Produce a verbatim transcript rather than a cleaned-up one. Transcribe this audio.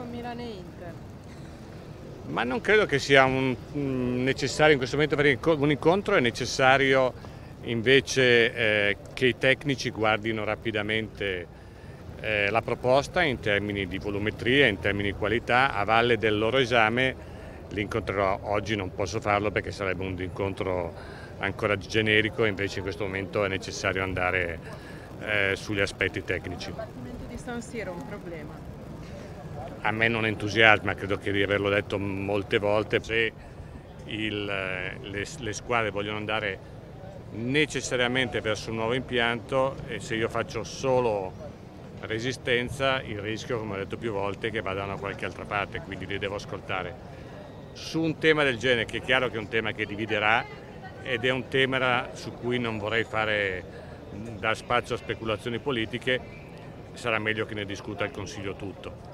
Milan e Inter? Ma non credo che sia un, un necessario in questo momento per un incontro, è necessario invece eh, che i tecnici guardino rapidamente eh, la proposta in termini di volumetria, in termini di qualità. A valle del loro esame li incontrerò. Oggi non posso farlo perché sarebbe un incontro ancora generico, invece in questo momento è necessario andare eh, sugli aspetti tecnici. Il dibattimento di San Siro è un problema? A me non entusiasma, credo che di averlo detto molte volte. Se il, le, le squadre vogliono andare necessariamente verso un nuovo impianto e se io faccio solo resistenza, il rischio, come ho detto più volte, è che vadano da qualche altra parte, quindi li devo ascoltare. Su un tema del genere, che è chiaro che è un tema che dividerà ed è un tema su cui non vorrei fare dar spazio a speculazioni politiche, sarà meglio che ne discuta il Consiglio tutto.